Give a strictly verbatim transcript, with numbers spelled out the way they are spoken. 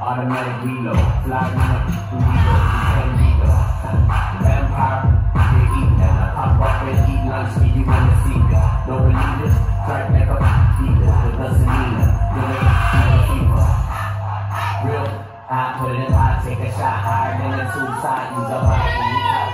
automatic reload, fly me up, reload, can't reload. Vampire, they eat that. I pop up and eat lunch, see you wanna see me. Don't believe it? Strike back up, eat it, the gasolina, the way never fever. Real, I put it in, I take a shot higher than the two side, use a body,